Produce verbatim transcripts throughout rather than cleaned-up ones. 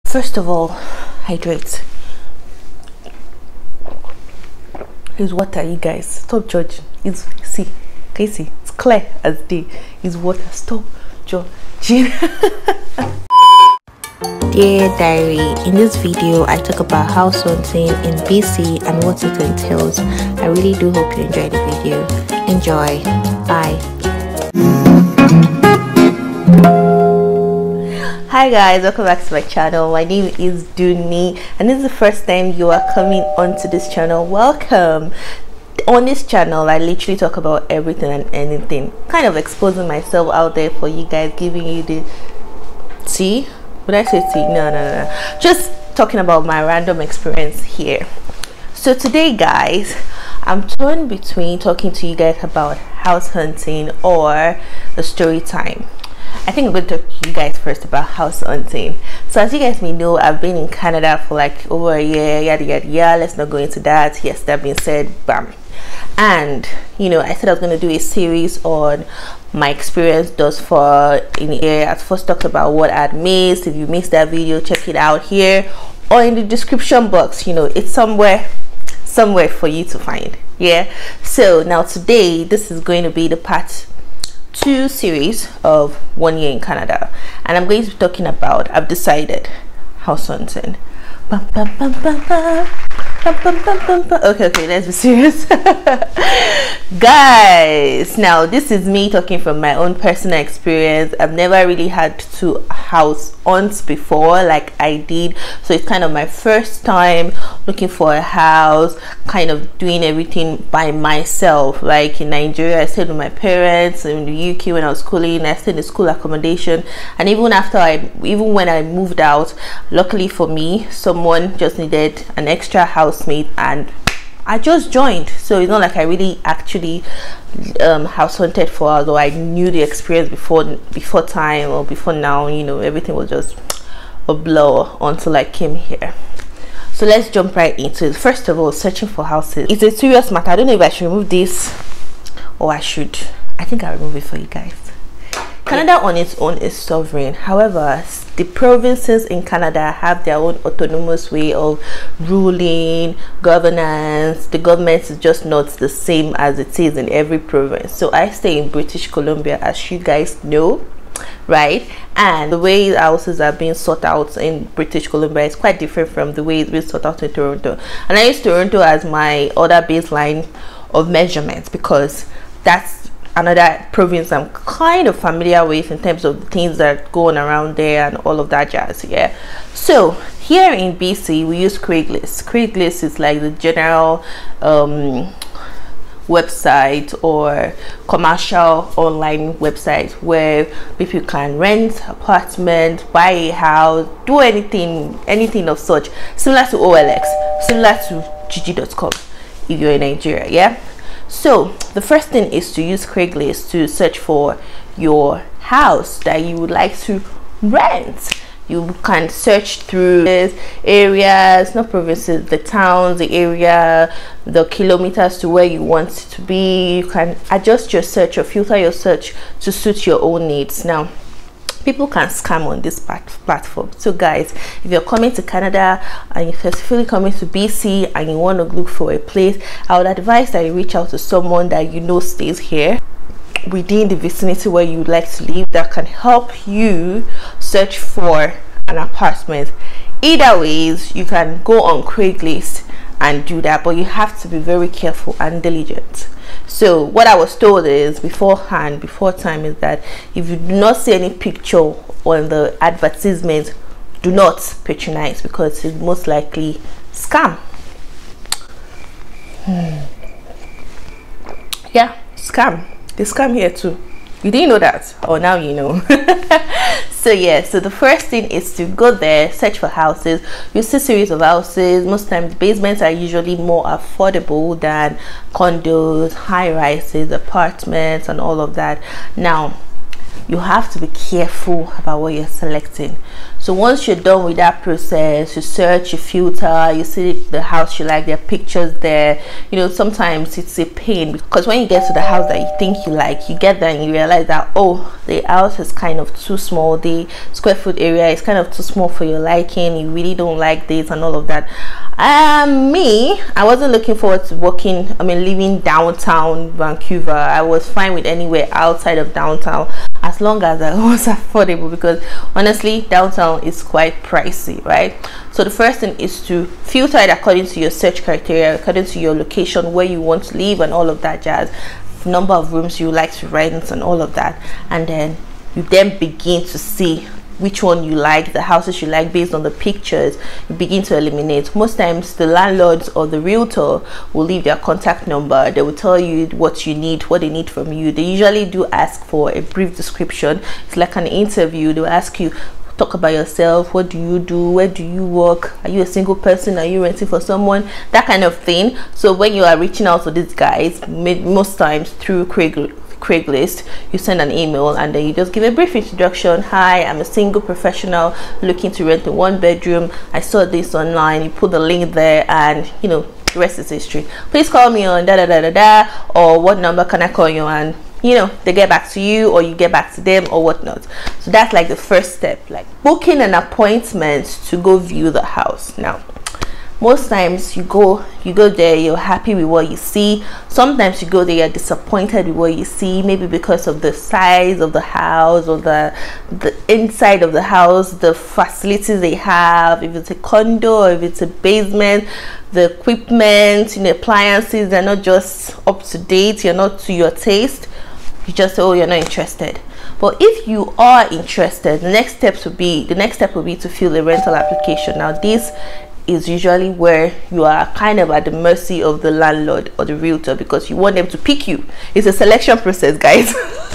First of all, hydrate. It's water, you guys. Stop judging. It's see, can you see? It's clear as day. It's water. Stop judging. Dear diary, in this video I talk about house hunting in B C and what it entails. I really do hope you enjoy the video. Enjoy. Bye. Hi guys, welcome back to my channel. My name is Dunnie and this is the first time you are coming onto this channel. Welcome. On this channel I literally talk about everything and anything, kind of exposing myself out there for you guys, giving you the tea. Would I say tea? No, no, no. Just talking about my random experience here. So today guys, I'm torn between talking to you guys about house hunting or a story time. I think I'm going to talk to you guys first about house hunting. So as you guys may know, I've been in Canada for like over a year, yada yada yada. Let's not go into that. Yes, that being said, bam. And you know, I said I was going to do a series on my experience thus far in the year. I first talked about what I'd missed. If you missed that video, check it out here or in the description box. You know, it's somewhere somewhere for you to find. Yeah, so now today this is going to be the part two series of one year in Canada, and I'm going to be talking about, I've decided, house hunting. Bum, bum, bum, bum, bum. Bum, bum, bum, bum, bum. Okay, okay, let's be serious. Guys, now this is me talking from my own personal experience. I've never really had to house hunt before like I did, so it's kind of my first time looking for a house, kind of doing everything by myself. Like in Nigeria I stayed with my parents, in the U K when I was schooling I stayed in school accommodation, and even after I even when I moved out, luckily for me, someone just needed an extra housemate and I just joined. So it's not like I really actually um, house hunted for, although I knew the experience before before time or before now. You know, everything was just a blur until I came here. So let's jump right into it. First of all, searching for houses. It's a serious matter. I don't know if I should remove this or I should. I think I'll remove it for you guys. Canada on its own is sovereign. However, the provinces in Canada have their own autonomous way of ruling, governance. The government is just not the same as it is in every province. So I stay in British Columbia, as you guys know, right? And the way houses are being sought out in British Columbia is quite different from the way it's being sought out in Toronto. And I use Toronto as my other baseline of measurements because that's another province I'm kind of familiar with in terms of the things that go on around there and all of that jazz. Yeah, so here in B C we use Craigslist. Craigslist is like the general um website or commercial online website where people can rent apartment, buy a house, do anything anything of such, similar to O L X, similar to G G dot com if you're in Nigeria. Yeah, so the first thing is to use Craigslist to search for your house that you would like to rent. You can search through areas, not provinces, the towns, the area, the kilometers to where you want it to be. You can adjust your search or filter your search to suit your own needs. Now, people can scam on this platform. So guys, if you're coming to Canada and you're specifically coming to B C and you want to look for a place, I would advise that you reach out to someone that you know stays here within the vicinity where you would like to live, that can help you search for an apartment. Either ways, you can go on Craigslist and do that, but you have to be very careful and diligent. So what I was told is beforehand, before time, is that if you do not see any picture on the advertisement, do not patronize because it's most likely scam. Hmm. Yeah, scam. They scam here too. You didn't know that? Oh, now you know. So yeah, so the first thing is to go there, search for houses. You see a series of houses. Most times basements are usually more affordable than condos, high rises, apartments and all of that. Now you have to be careful about what you're selecting. So once you're done with that process, you search, you filter, you see the house you like, there are pictures there. You know, sometimes it's a pain because when you get to the house that you think you like, you get there and you realize that, oh, the house is kind of too small, the square foot area is kind of too small for your liking, you really don't like this and all of that. Um, me, I wasn't looking forward to working, I mean, living downtown Vancouver. I was fine with anywhere outside of downtown as long as it was affordable, because honestly, downtown is quite pricey, right? So the first thing is to filter it according to your search criteria, according to your location, where you want to live and all of that jazz, number of rooms you like to rent and all of that. And then you then begin to see which one you like, the houses you like based on the pictures. You begin to eliminate. Most times the landlords or the realtor will leave their contact number. They will tell you what you need, what they need from you. They usually do ask for a brief description. It's like an interview. They'll ask you, talk about yourself, what do you do, where do you work, are you a single person, are you renting for someone, that kind of thing. So when you are reaching out to these guys, most times through Craig Craigslist, you send an email and then you just give a brief introduction. Hi, I'm a single professional looking to rent a one bedroom. I saw this online. You put the link there, and you know, the rest is history. Please call me on da da da da da, or what number can I call you on? You know, they get back to you or you get back to them or whatnot. So that's like the first step, like booking an appointment to go view the house. Now, most times you go you go there, you're happy with what you see. Sometimes you go there, you're disappointed with what you see, maybe because of the size of the house or the the inside of the house, the facilities they have, if it's a condo or if it's a basement, the equipment, you know, appliances, they're not just up to date, you're not to your taste. You just say, oh, you're not interested. But if you are interested, the next steps would be the next step would be to fill a rental application. Now this is usually where you are kind of at the mercy of the landlord or the realtor, because you want them to pick you. It's a selection process, guys.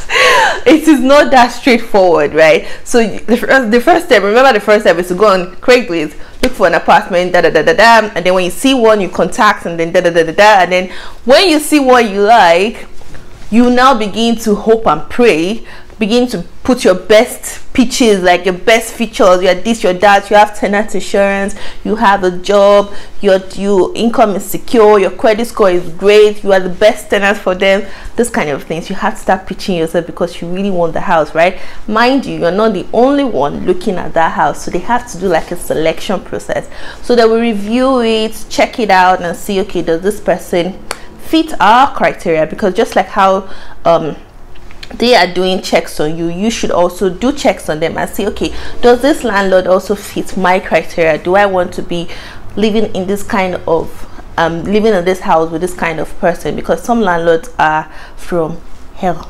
It is not that straightforward, right? So the first, the first step, remember the first step is to go on Craigslist, look for an apartment, da da da da da, and then when you see one, you contact, and then da da da da da, and then when you see what you like, you now begin to hope and pray, begin to put your best pitches, like your best features. You're this, you're that, you have tenant insurance, you have a job, your your income is secure, your credit score is great, you are the best tenant for them. This kind of things, you have to start pitching yourself because you really want the house, right? Mind you, you're not the only one looking at that house, so they have to do like a selection process. So they will review it, check it out, and see, okay, does this person fit our criteria? Because just like how um they are doing checks on you, you should also do checks on them and say, okay, does this landlord also fit my criteria? Do I want to be living in this kind of um living in this house with this kind of person? Because some landlords are from hell,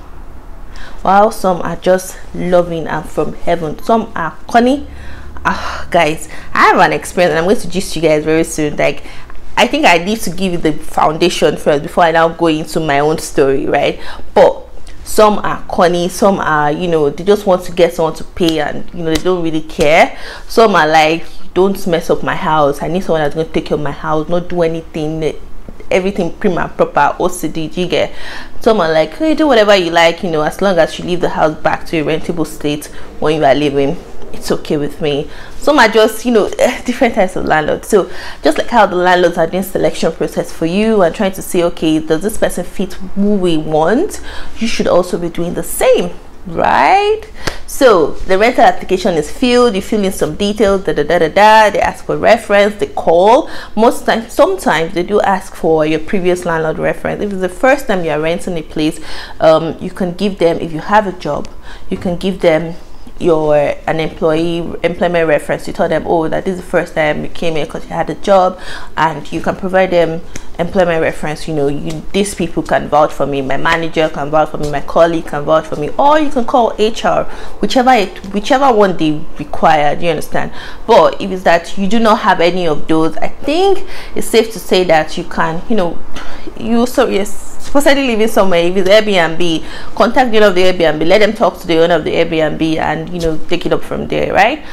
while some are just loving and from heaven. Some are funny. Ah, guys, I have an experience and I'm going to gist you guys very soon. Like, I think I need to give you the foundation first before I now go into my own story, right? But some are corny, some are, you know, they just want to get someone to pay, and you know, they don't really care. Some are like, don't mess up my house, I need someone that's going to take care of my house, not do anything, everything prim and proper, O C D, you get. Some are like, hey, do whatever you like, you know, as long as you leave the house back to a rentable state when you are living, it's okay with me. Some are just, you know, different types of landlords. So just like how the landlords are doing selection process for you and trying to say, okay, does this person fit who we want, you should also be doing the same, right? So the rental application is filled, you fill in some details, da da da da da, they ask for reference, they call. Most times, sometimes they do ask for your previous landlord reference. If it's the first time you are renting a place, um you can give them, if you have a job, you can give them your an employee employment reference. You tell them, oh, that this is the first time you came here because you had a job, and you can provide them employment reference. You know, you, these people can vouch for me, my manager can vouch for me, my colleague can vouch for me, or you can call H R, whichever it whichever one they require. Do you understand? But if it's that you do not have any of those, I think it's safe to say that you can, you know, you so yes supposedly living somewhere. If it's Airbnb, contact the owner of the Airbnb, let them talk to the owner of the Airbnb, and you know, take it up from there, right?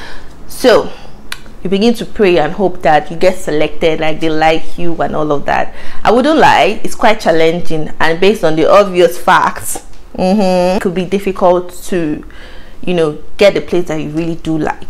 So you begin to pray and hope that you get selected, like they like you and all of that. I wouldn't lie, it's quite challenging, and based on the obvious facts, mm-hmm, it could be difficult to, you know, get the place that you really do like.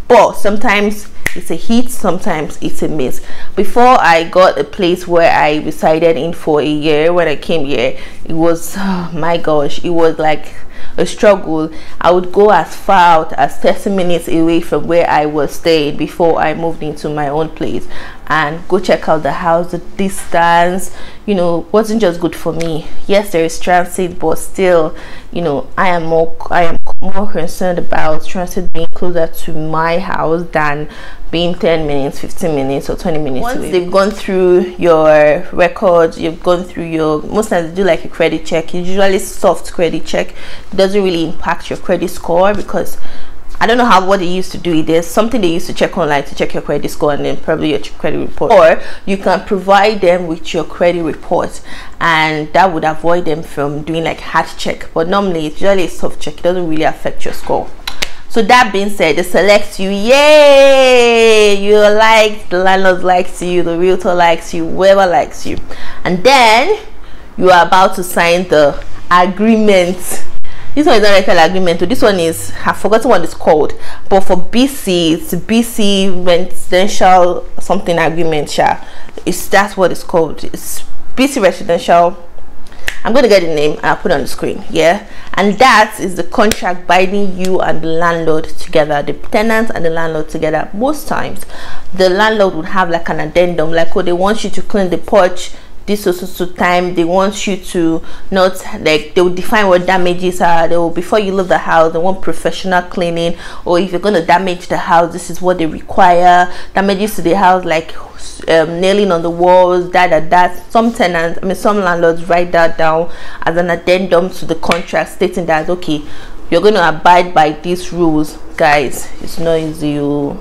but sometimes it's a hit, sometimes it's a miss. Before I got a place where I resided in for a year, when I came here, it was, oh my gosh, it was like a struggle. I would go as far out as thirty minutes away from where I was staying before I moved into my own place, and go check out the house. The distance, you know, wasn't just good for me. Yes, there is transit, but still, you know, I am more I am more concerned about transit being closer to my house than being ten minutes, fifteen minutes, or twenty minutes Once away. They've gone through your records, you've gone through your, most times they do like a credit check. It's usually soft credit check. It doesn't really impact your credit score, because I don't know how what they used to do it. There's something they used to check online to check your credit score, and then probably your credit report, or you can provide them with your credit report, and that would avoid them from doing like hard check. But normally it's usually a soft check. It doesn't really affect your score. So that being said, they select you. Yay, you're liked, the landlord likes you, the realtor likes you, whoever likes you, and then you are about to sign the agreement. This one is not a rental agreement. So this one is, I've forgotten what it's called, but for B C, it's B C residential something agreement. Sha, it's that's what it's called. It's B C residential. I'm going to get the name and I'll put it on the screen. Yeah, and that is the contract binding you and the landlord together, the tenant and the landlord together. Most times the landlord would have like an addendum, like, oh, they want you to clean the porch this so, so, so time. They want you to not, like, they will define what damages are. They will, before you leave the house, they want professional cleaning, or if you're going to damage the house, this is what they require. Damages to the house, like um, nailing on the walls, that that that some tenants, I mean some landlords write that down as an addendum to the contract, stating that, okay, you're going to abide by these rules. Guys, it's not easy.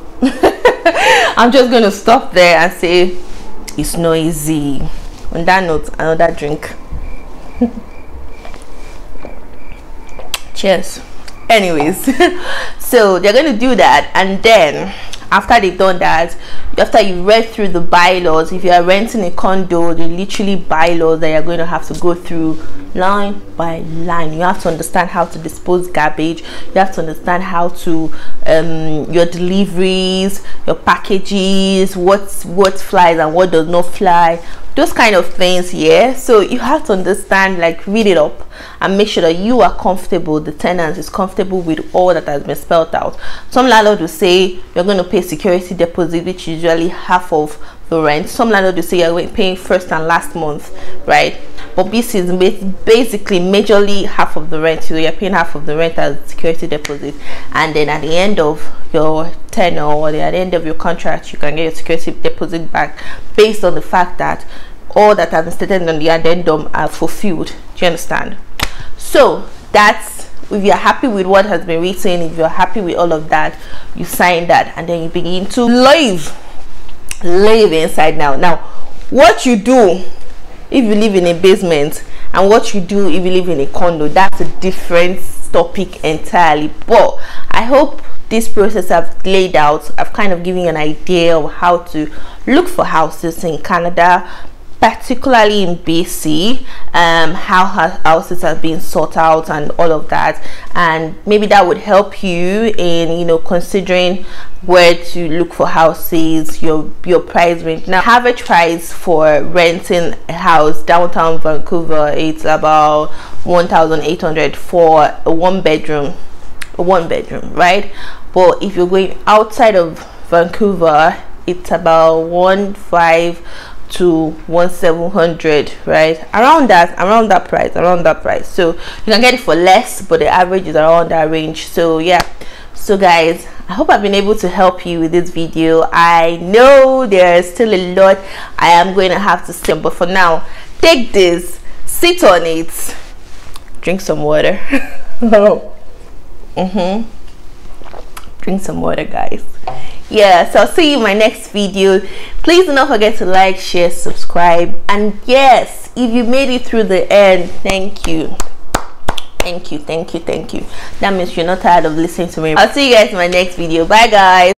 I'm just going to stop there and say it's not easy. On that note, another drink. Cheers. Anyways, so they're going to do that, and then after they've done that, after you read through the bylaws, if you are renting a condo, they literally bylaws that you're going to have to go through line by line. You have to understand how to dispose garbage. You have to understand how to um your deliveries, your packages, what's what flies and what does not fly, those kind of things. Yeah, so you have to understand, like, read it up and make sure that you are comfortable, the tenant is comfortable with all that has been spelled out. Some landlord will say you're going to pay security deposit, which is usually half of the rent. Some landlord will say you're paying first and last month, right? But B C is basically majorly half of the rent. So you're paying half of the rent as security deposit, and then at the end of your tenure, or at the end of your contract, you can get your security deposit back based on the fact that all that has been stated on the addendum are fulfilled. Do you understand? So that's, if you're happy with what has been written, if you're happy with all of that, you sign that, and then you begin to live live inside. Now now what you do if you live in a basement and what you do if you live in a condo, that's a different topic entirely. But I hope this process I've laid out, I've kind of given you an idea of how to look for houses in Canada, particularly in B C, um, how houses are being sought out and all of that, and maybe that would help you in, you know, considering where to look for houses, your your price range. Now, average price for renting a house downtown Vancouver, it's about one thousand eight hundred for a one bedroom, a one bedroom, right? But if you're going outside of Vancouver, it's about one five to one seven hundred, right? Around that, around that price, around that price. So you can get it for less, but the average is around that range. So yeah, so guys, I hope I've been able to help you with this video. I know there's still a lot I am going to have to say, but for now, take this, sit on it, drink some water. mm-hmm. Drink some water, guys. Yeah, so I'll see you in my next video. Please do not forget to like, share, subscribe, and yes, if you made it through the end, thank you thank you thank you thank you. That means you're not tired of listening to me. I'll see you guys in my next video. Bye guys.